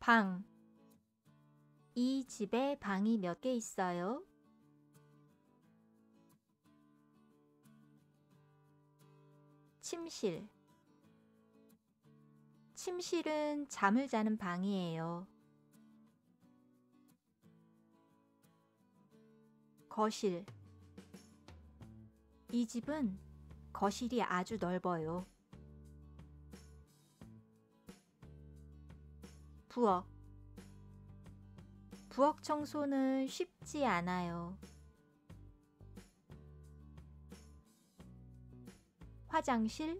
방. 이 집에 방이 몇 개 있어요? 침실. 침실은 잠을 자는 방이에요. 거실. 이 집은 거실이 아주 넓어요. 부엌. 부엌 청소는 쉽지 않아요. 화장실.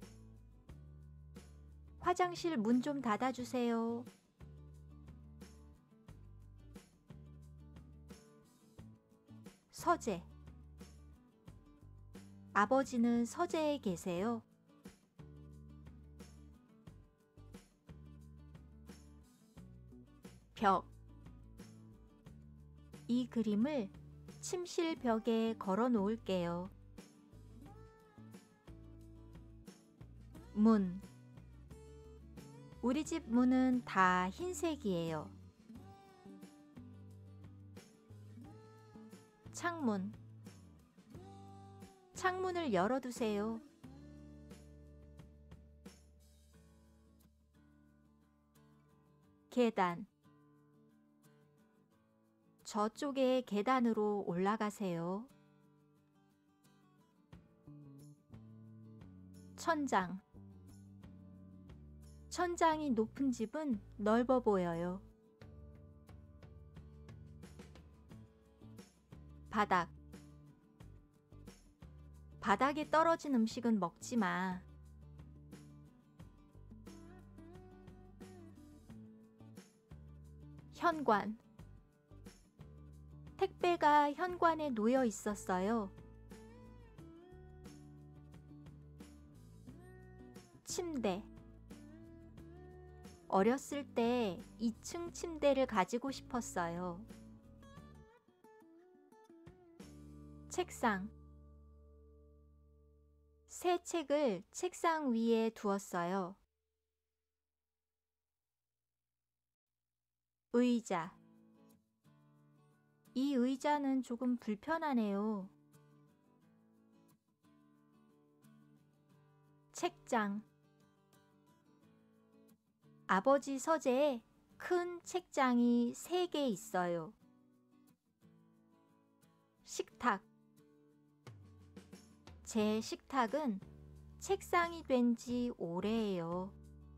화장실 문 좀 닫아주세요. 서재. 아버지는 서재에 계세요. 벽. 이 그림을 침실 벽에 걸어 놓을게요. 문. 우리 집 문은 다 흰색이에요. 창문. 창문을 열어두세요. 계단. 저쪽에 계단으로 올라가세요. 천장. 천장이 높은 집은 넓어 보여요. 바닥. 바닥에 떨어진 음식은 먹지 마. 현관. 택배가 현관에 놓여 있었어요. 침대. 어렸을 때 2층 침대를 가지고 싶었어요. 책상. 새 책을 책상 위에 두었어요. 의자. 이 의자는 조금 불편하네요. 책장. 아버지 서재에 큰 책장이 3개 있어요. 식탁. 제 식탁은 책상이 된 지 오래예요.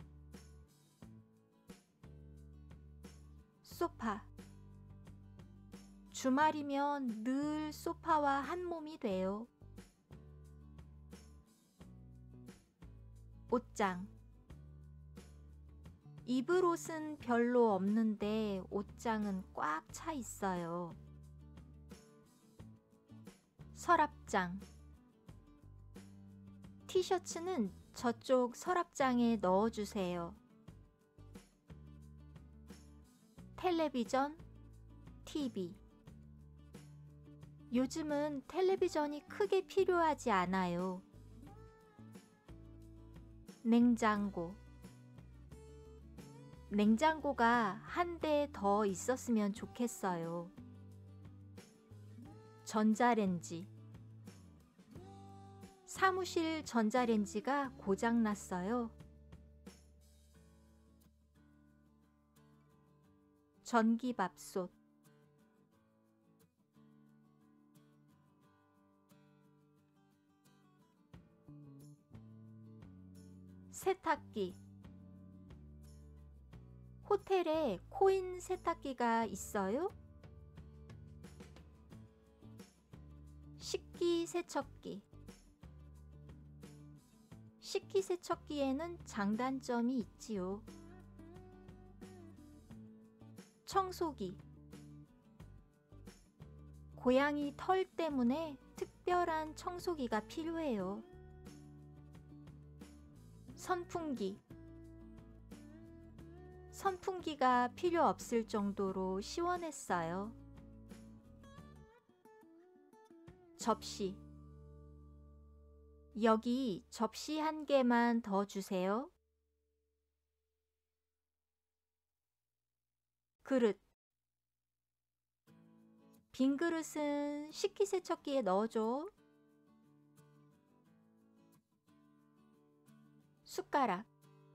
소파. 주말이면 늘 소파와 한 몸이 돼요. 옷장. 입을 옷은 별로 없는데 옷장은 꽉 차 있어요. 서랍장. 티셔츠는 저쪽 서랍장에 넣어주세요. 텔레비전, TV. 요즘은 텔레비전이 크게 필요하지 않아요. 냉장고. 냉장고가 한 대 더 있었으면 좋겠어요. 전자레인지. 사무실 전자레인지가 고장났어요. 전기밥솥. 세탁기. 호텔에 코인 세탁기가 있어요? 식기세척기. 식기세척기에는 장단점이 있지요. 청소기. 고양이 털 때문에 특별한 청소기가 필요해요. 선풍기. 선풍기가 필요 없을 정도로 시원했어요. 접시. 여기 접시 1개만 더 주세요. 그릇. 빈 그릇은 식기세척기에 넣어줘. 숟가락.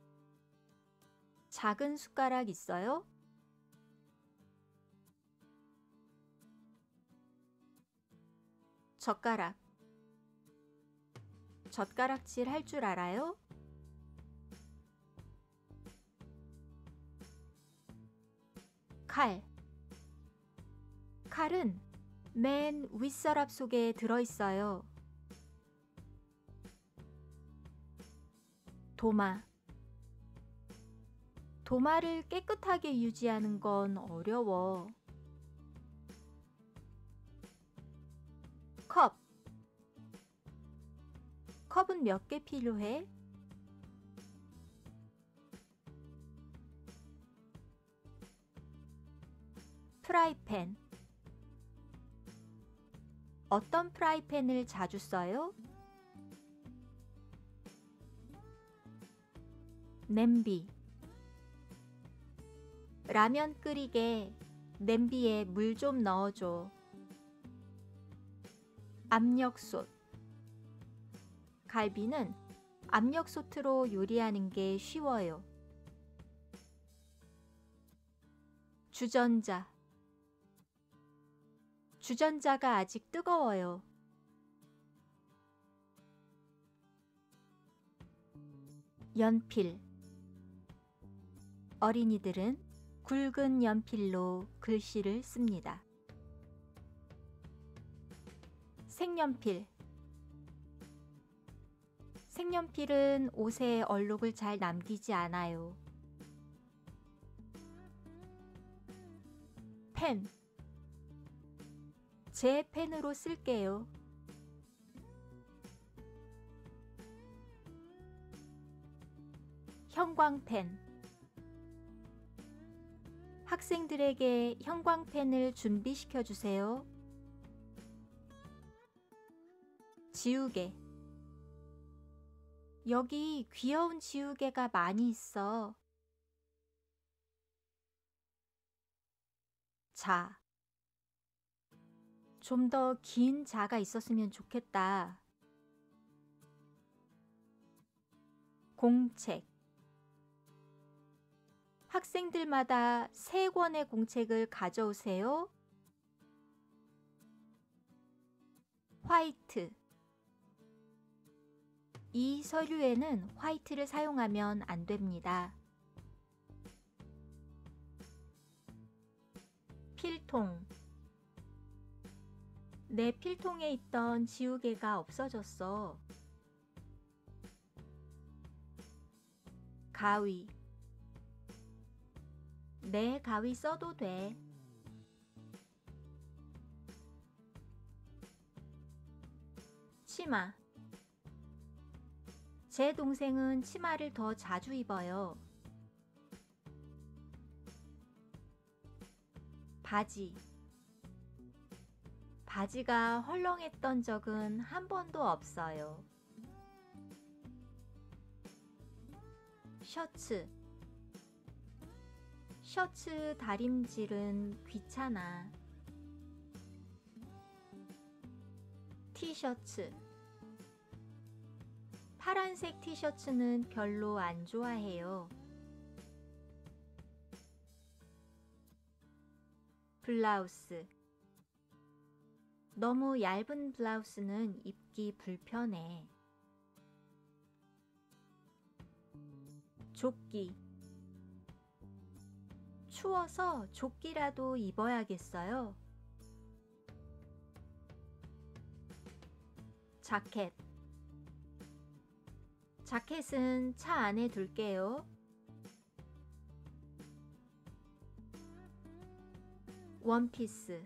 작은 숟가락 있어요? 젓가락. 젓가락질 할 줄 알아요? 칼. 칼은 맨 윗서랍 속에 들어있어요. 도마. 도마를 깨끗하게 유지하는 건 어려워. 컵. 컵은 몇 개 필요해? 프라이팬. 어떤 프라이팬을 자주 써요? 냄비. 라면 끓이게 냄비에 물 좀 넣어줘. 압력솥. 갈비는 압력솥으로 요리하는 게 쉬워요. 주전자. 주전자가 아직 뜨거워요. 연필. 어린이들은 굵은 연필로 글씨를 씁니다. 색연필. 색연필은 옷에 얼룩을 잘 남기지 않아요. 펜. 제 펜으로 쓸게요. 형광펜. 학생들에게 형광펜을 준비시켜 주세요. 지우개. 여기 귀여운 지우개가 많이 있어. 자. 좀 더 긴 자가 있었으면 좋겠다. 공책. 학생들마다 3권의 공책을 가져오세요. 화이트. 이 서류에는 화이트를 사용하면 안 됩니다. 필통. 내 필통에 있던 지우개가 없어졌어. 가위. 내 가위 써도 돼. 치마. 제 동생은 치마를 더 자주 입어요. 바지. 바지가 헐렁했던 적은 한 번도 없어요. 셔츠. 셔츠 다림질은 귀찮아. 티셔츠. 파란색 티셔츠는 별로 안 좋아해요. 블라우스. 너무 얇은 블라우스는 입기 불편해. 조끼. 추워서 조끼라도 입어야겠어요. 자켓. 자켓은 차 안에 둘게요. 원피스.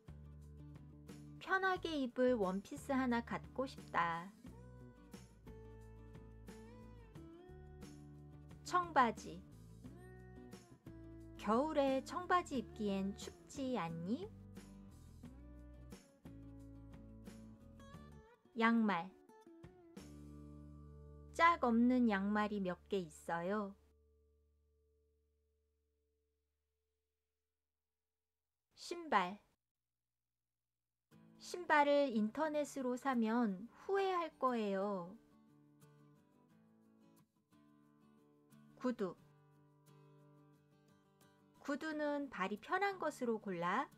편하게 입을 원피스 하나 갖고 싶다. 청바지. 겨울에 청바지 입기엔 춥지 않니? 양말. 짝 없는 양말이 몇 개 있어요. 신발. 신발을 인터넷으로 사면 후회할 거예요. 구두. 구두는 발이 편한 것으로 골라.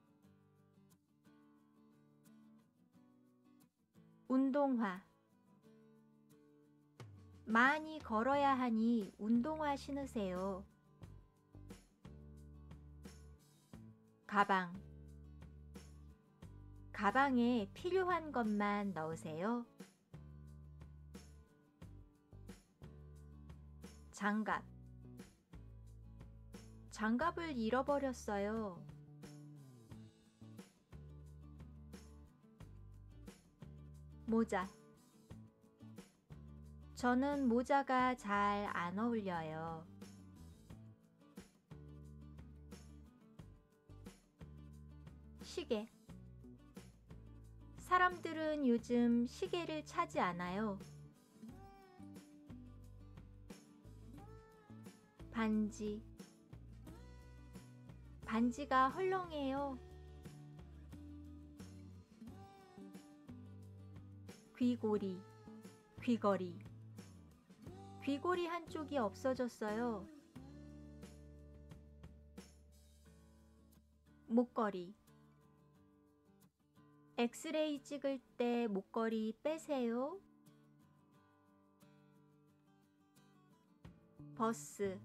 운동화. 많이 걸어야 하니 운동화 신으세요. 가방. 가방에 필요한 것만 넣으세요. 장갑. 장갑을 잃어버렸어요. 모자. 저는 모자가 잘 안 어울려요. 시계. 사람들은 요즘 시계를 차지 않아요. 반지. 반지가 헐렁해요. 귀고리. 귀걸이. 귀고리 한쪽이 없어졌어요. 목걸이. 엑스레이 찍을 때 목걸이 빼세요. 버스.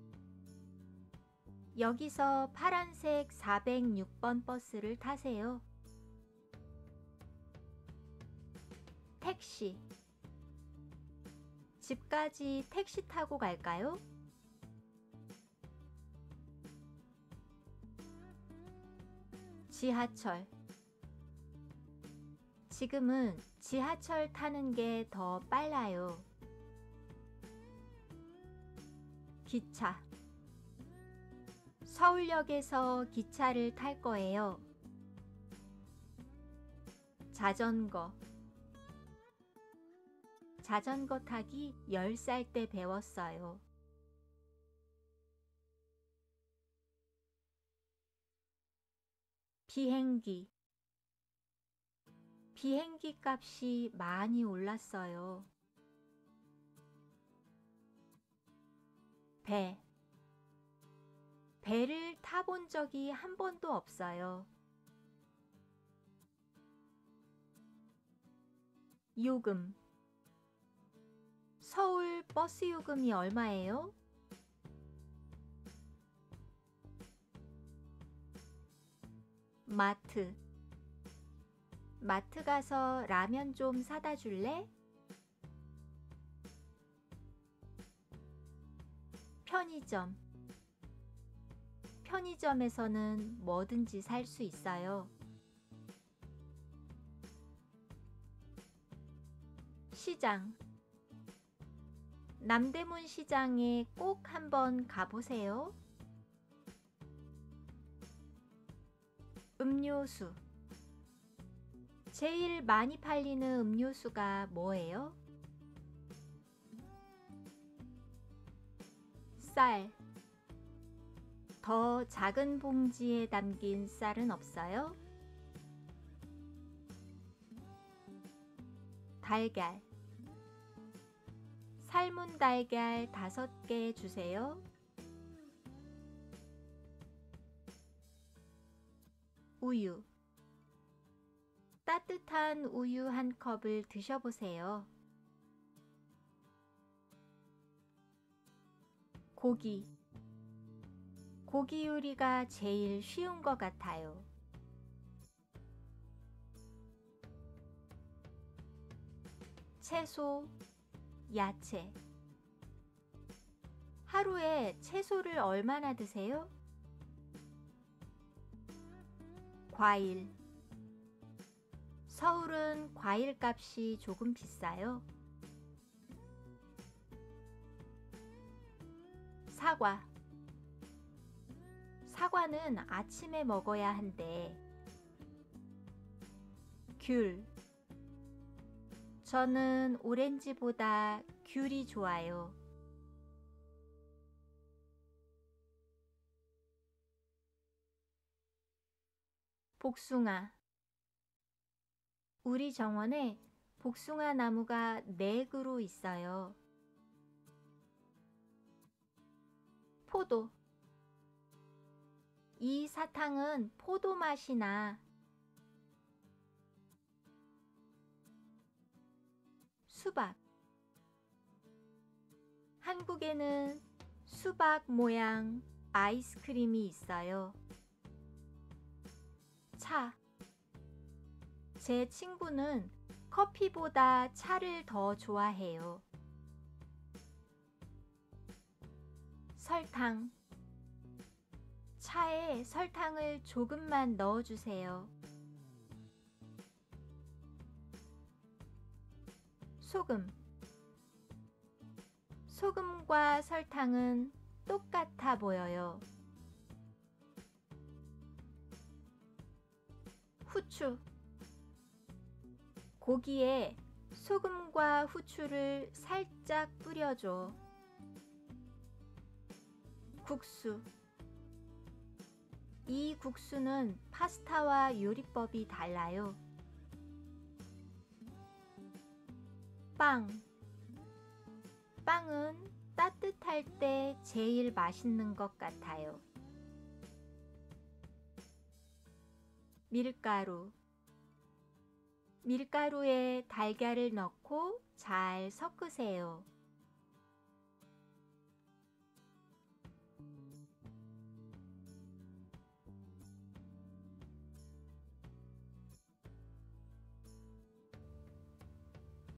여기서 파란색 406번 버스를 타세요. 택시. 집까지 택시 타고 갈까요? 지하철. 지금은 지하철 타는 게 더 빨라요. 기차. 서울역에서 기차를 탈 거예요. 자전거. 자전거 타기 10살 때 배웠어요. 비행기. 비행기 값이 많이 올랐어요. 배. 배를 타본 적이 한 번도 없어요. 요금. 서울 버스 요금이 얼마예요? 마트. 마트 가서 라면 좀 사다 줄래? 편의점. 편의점에서는 뭐든지 살 수 있어요. 시장. 남대문 시장에 꼭 한번 가보세요. 음료수. 제일 많이 팔리는 음료수가 뭐예요? 쌀. 더 작은 봉지에 담긴 쌀은 없어요? 달걀. 삶은 달걀 5개 주세요. 우유. 따뜻한 우유 한 컵을 드셔보세요. 고기. 고기 요리가 제일 쉬운 것 같아요. 채소, 야채. 하루에 채소를 얼마나 드세요? 과일. 서울은 과일 값이 조금 비싸요. 사과. 사과는 아침에 먹어야 한대. 귤. 저는 오렌지보다 귤이 좋아요. 복숭아. 우리 정원에 복숭아 나무가 4그루 있어요. 포도. 이 사탕은 포도 맛이 나. 수박. 한국에는 수박 모양 아이스크림이 있어요. 차. 제 친구는 커피보다 차를 더 좋아해요. 설탕. 차에 설탕을 조금만 넣어주세요. 소금. 소금과 설탕은 똑같아 보여요. 후추. 고기에 소금과 후추를 살짝 뿌려줘. 국수. 이 국수는 파스타와 요리법이 달라요. 빵. 빵은 따뜻할 때 제일 맛있는 것 같아요. 밀가루. 밀가루에 달걀을 넣고 잘 섞으세요.